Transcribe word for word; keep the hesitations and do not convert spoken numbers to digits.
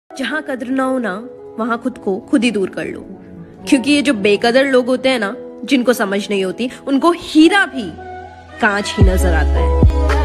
जहाँ कद्र ना हो ना, वहाँ खुद को खुद ही दूर कर लो, क्योंकि ये जो बेकदर लोग होते हैं ना, जिनको समझ नहीं होती, उनको हीरा भी कांच ही नजर आता है।